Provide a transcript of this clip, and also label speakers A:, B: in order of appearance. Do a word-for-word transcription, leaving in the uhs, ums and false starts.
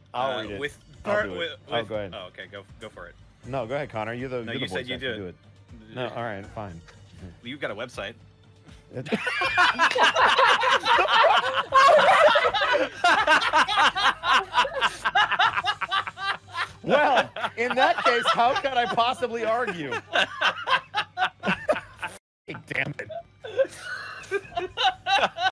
A: I'll
B: uh,
A: read it.
B: with,
A: I'll
B: part,
A: do it.
B: with,
A: Oh,
B: with
A: go ahead.
B: Oh, okay, go go for it.
A: No, go ahead, Connor. You're the.
B: No,
A: you're
B: you
A: the
B: said
A: voice
B: you
A: actor.
B: do
A: do
B: it.
A: it. No, all right, fine.
B: You've got a website.
A: Well, in that case, how could I possibly argue? Damn it.